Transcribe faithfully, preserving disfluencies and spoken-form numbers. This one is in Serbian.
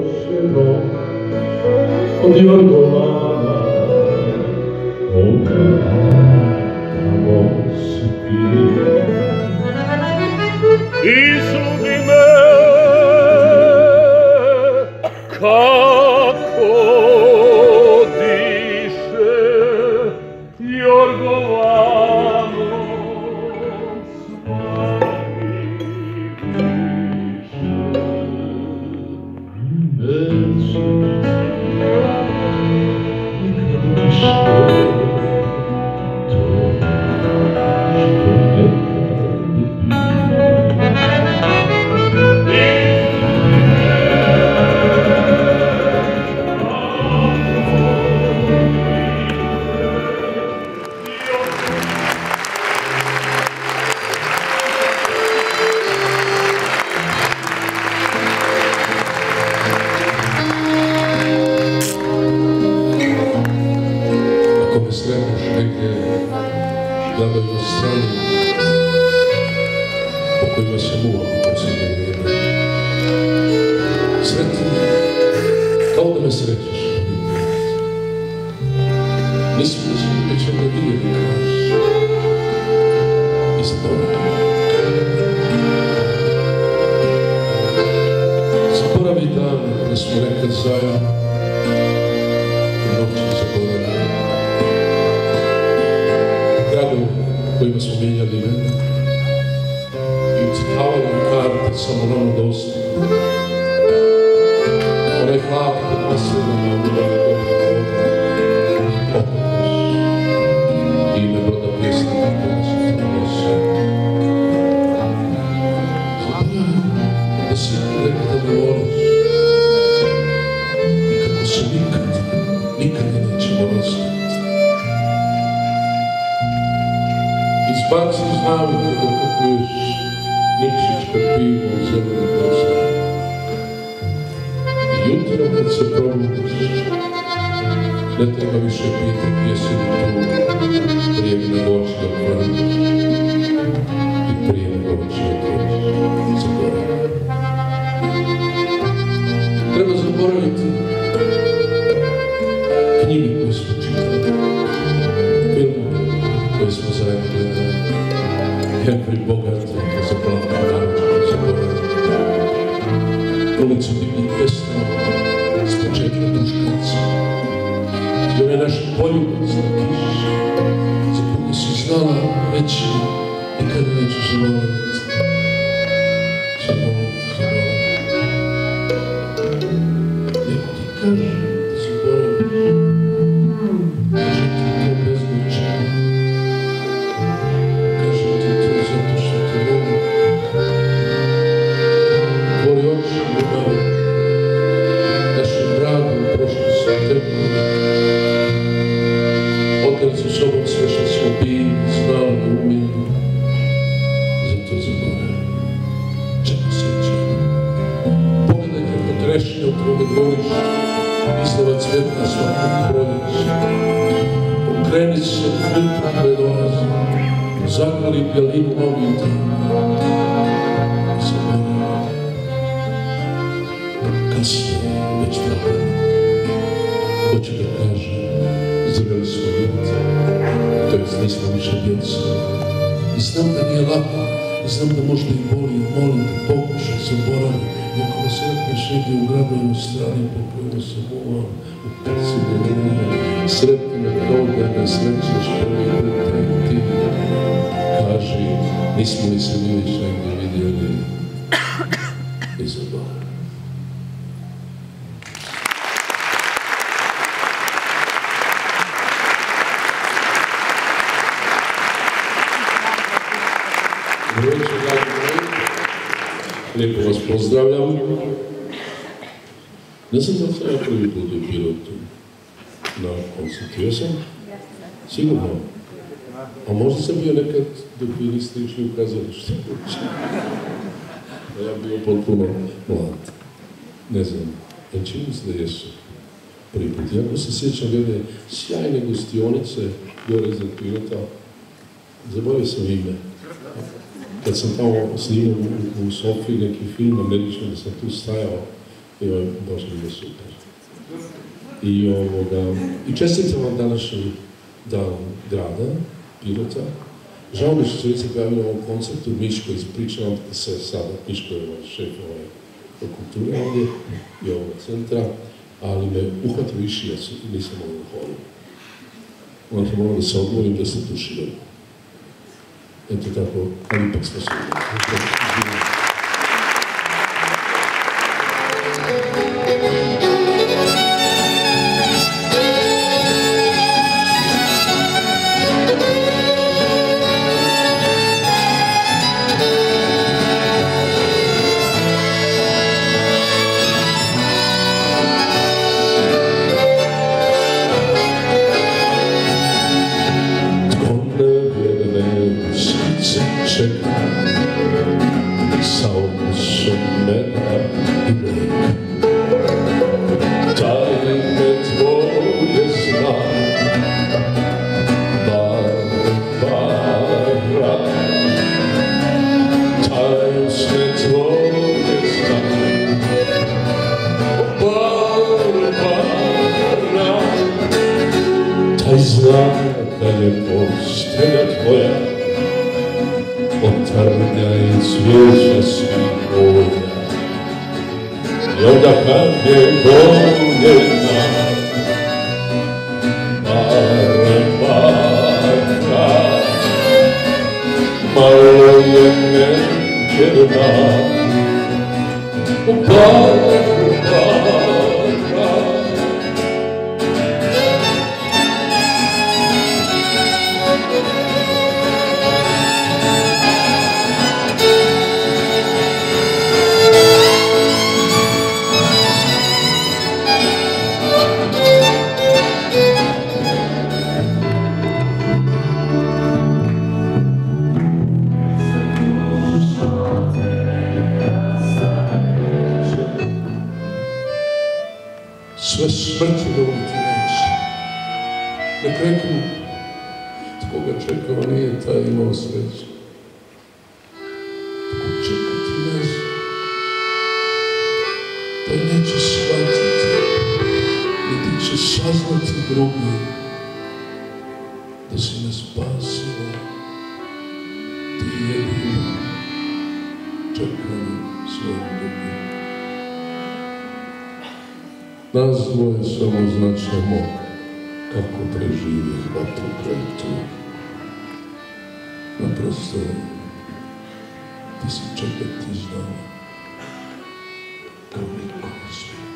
očeno od Jorgovana, ona tamo spi. Izudi me kako diše Jorgovano, neće nikad više to što nekad bi. Ako me sretneš negdje gledaju strani po kojima se muvam u posljednje vrijeme, sretni me kao da me srećeš. Nismo da se uvijek da vidjeli kaš i zaboravi. Zaboravi dane kada smo nekad zajedno u noći zaboravili. Gradove kojima smo mijenjali vreme i ucikavali karte samo nama dosta. Onaj hlad pod maslinama u dole dobro voda, Pokotaš i ime broda pjesnika kada su tamo nosili. Zaboravim da si rekao da me voliš i kako se nikad, nikada nećemo razviti. Izbaci iz navike da kupuješ nikšićko pivo u zelenim prostorima. I jutro kad se probudiš, ne treba više pitati jesi li tu prije nego oči otvoriš i prije nego oči otvoriš. Zaboravi. Treba zaboraviti knjige koje smo čitali, filmove koje smo zajedno gledali. Henry Bogart je za Blanka naročito zaboraviti. Ulicu divnih pesma s početka Duškanca i onaj naš poljubac na kiš za koga si znala reći nikada neću zaboraviti. Zaboraviti, zaboraviti. Neko ti kaže da zaboraviš, kaže ti to bezznačajno. Kaže ti to zato što te volim. Tvori oči ljubavi, našem dragom prošli su tepli. Odneli su sobom sve što smo bili, znali i umjeli. Zato zaboravim. Čemu sjećam? Pogledaj kako trešnje u tvome dvorištu, iznova cvjetna svakog proljeća. Okreni se filtra koje dolazi, zagrali bjelinu novih dana. I zaboravim. Kasnije, već vrlo. Hoću da kažem, zreli smo ljudi, to jest nismo više djeca. I znam da nije lako, i znam da možda i boli, molim te, pokušaj, zaboravi. I ako me sretneš negdje u gradovima strani po kojima se muvam, u prsi delinije, sretni me kao da me srećeš prvi put i ti. Kaži, nismo li se mi već negdje vidjeli i zaboravi. Dobro večer, dragi moji. Lijepo vas pozdravljam. Ne znam da sam ja prvi put u Pirotu na koncertu. Ja sam? Sigurno. A možda sam bio nekad dok vi niste išli u kazalište. A ja bio potpuno mlad. Ne znam. Ja čini se da jesu prvi put. Jako se sjećam jedne sjajne gostionice gore iznad Pirota. Zaboravio sam ime. Kad sam tamo snimao u Sofiji neki film američki, da sam tu stajao I baš mi je super. I, ovoga, i čestitam vam današnji dan grada, Pirota. Žao mi što se već se pojavili u ovom koncertu, Miško ispričavam se sada, Miško je ovaj šef ovaj, kulture ovdje i ovog centra, ali me uhvatio išija i nisam mogao da hodim. Onda sam morao da se odmorim da se tuširam. Eto tako, ali ipak smo se uvijek. Taj zna da je postelja tvoja od trnja i cvijeća svih boja. I onda kad je voljena, bare, bara, malo je neđerna, bara, bara. Sve smrti dobiti neće. Nek reku, tko ga čekao nije taj imao sreće. Tko čekati ne zna, taj neće shvatiti, niti će saznati drugi da si me spasila, ti jedina, čekali svojim drugim. Nas dvoje samo značemo kako preživjeh vatru kretu. Naprosto, ti si čekati znala kao niko na svijetu.